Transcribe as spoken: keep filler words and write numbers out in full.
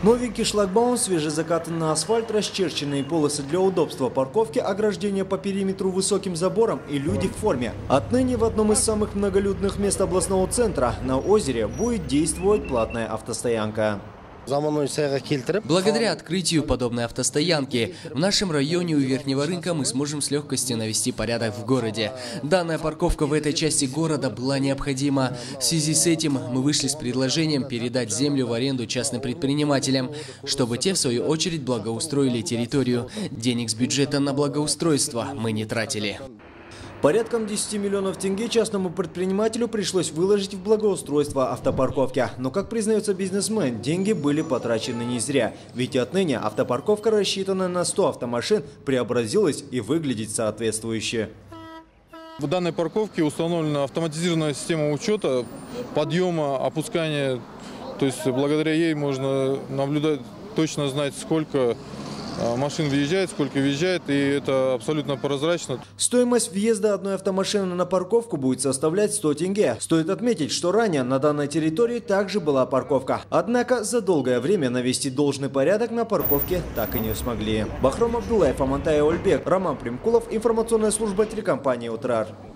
Новенький шлагбаум, свежезакатанный асфальт, расчерченные полосы для удобства парковки, ограждение по периметру высоким забором и люди в форме. Отныне в одном из самых многолюдных мест областного центра на озере будет действовать платная автостоянка. Благодаря открытию подобной автостоянки в нашем районе у Верхнего рынка мы сможем с легкостью навести порядок в городе. Данная парковка в этой части города была необходима. В связи с этим мы вышли с предложением передать землю в аренду частным предпринимателям, чтобы те в свою очередь благоустроили территорию. Денег с бюджета на благоустройство мы не тратили. Порядком десяти миллионов тенге частному предпринимателю пришлось выложить в благоустройство автопарковки. Но, как признается бизнесмен, деньги были потрачены не зря. Ведь отныне автопарковка, рассчитанная на сто автомашин, преобразилась и выглядит соответствующе. В данной парковке установлена автоматизированная система учета, подъема, опускания. То есть благодаря ей можно наблюдать, точно знать, сколько машин въезжает, сколько въезжает, и это абсолютно прозрачно. Стоимость въезда одной автомашины на парковку будет составлять сто тенге. Стоит отметить, что ранее на данной территории также была парковка. Однако за долгое время навести должный порядок на парковке так и не смогли. Бахром Абдулаев, Амантай Ольбек, Роман Примкулов, информационная служба телекомпании «Утрар».